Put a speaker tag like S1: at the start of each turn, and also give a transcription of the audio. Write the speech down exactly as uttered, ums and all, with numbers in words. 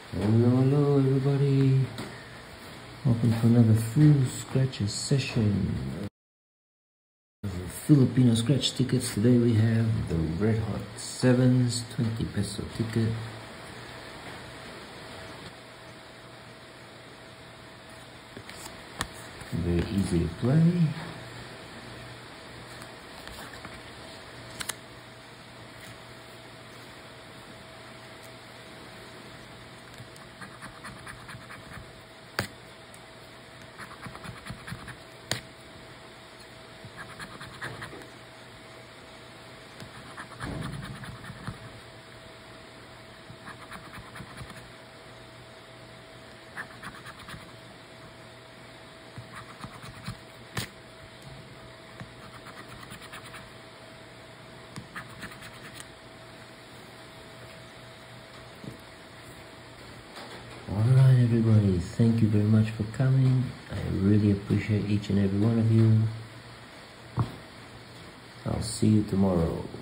S1: Hello, hello everybody. Welcome to another full scratches session of Filipino scratch tickets. Today we have the Red Hot Sevens twenty peso ticket. Very easy to play. Alright everybody, thank you very much for coming. I really appreciate each and every one of you. I'll see you tomorrow.